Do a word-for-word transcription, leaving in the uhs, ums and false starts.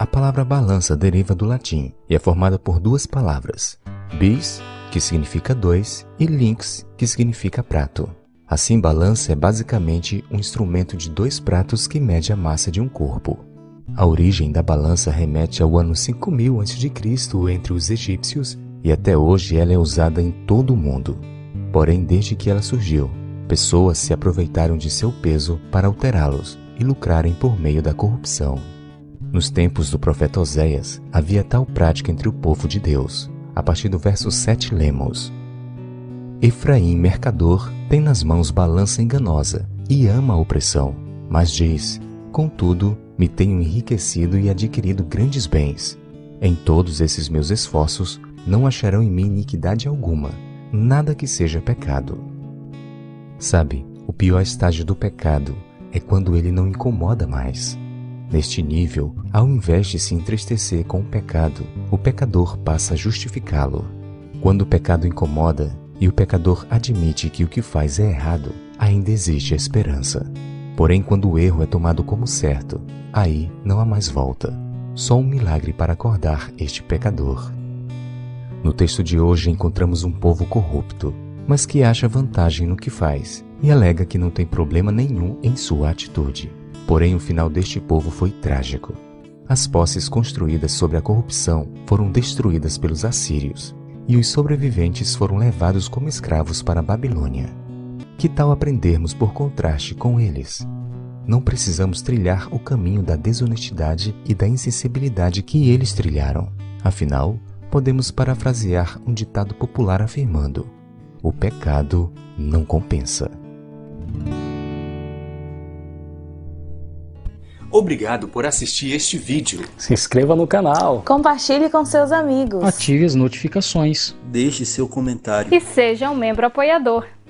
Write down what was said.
A palavra balança deriva do latim e é formada por duas palavras, bis, que significa dois, e lynx, que significa prato. Assim, balança é basicamente um instrumento de dois pratos que mede a massa de um corpo. A origem da balança remete ao ano cinco mil antes de Cristo entre os egípcios e até hoje ela é usada em todo o mundo. Porém, desde que ela surgiu, pessoas se aproveitaram de seu peso para alterá-los e lucrarem por meio da corrupção. Nos tempos do profeta Oséias, havia tal prática entre o povo de Deus. A partir do verso sete lemos: Efraim, mercador, tem nas mãos balança enganosa e ama a opressão, mas diz: contudo, me tenho enriquecido e adquirido grandes bens. Em todos esses meus esforços, não acharão em mim iniquidade alguma, nada que seja pecado. Sabe, o pior estágio do pecado é quando ele não incomoda mais. Neste nível, ao invés de se entristecer com o pecado, o pecador passa a justificá-lo. Quando o pecado incomoda e o pecador admite que o que faz é errado, ainda existe a esperança. Porém, quando o erro é tomado como certo, aí não há mais volta. Só um milagre para acordar este pecador. No texto de hoje encontramos um povo corrupto, mas que acha vantagem no que faz e alega que não tem problema nenhum em sua atitude. Porém, o final deste povo foi trágico. As posses construídas sobre a corrupção foram destruídas pelos assírios, e os sobreviventes foram levados como escravos para a Babilônia. Que tal aprendermos por contraste com eles? Não precisamos trilhar o caminho da desonestidade e da insensibilidade que eles trilharam. Afinal, podemos parafrasear um ditado popular afirmando: o pecado não compensa. Obrigado por assistir este vídeo. Se inscreva no canal. Compartilhe com seus amigos. Ative as notificações. Deixe seu comentário. E seja um membro apoiador.